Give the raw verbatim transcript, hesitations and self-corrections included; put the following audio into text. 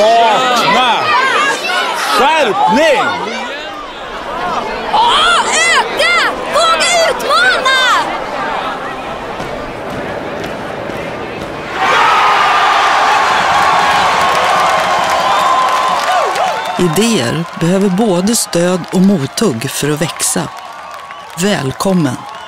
Vakna! Skärpning! Åh, öka! Våga utmana! Idéer behöver både stöd och mothugg för att växa. Välkommen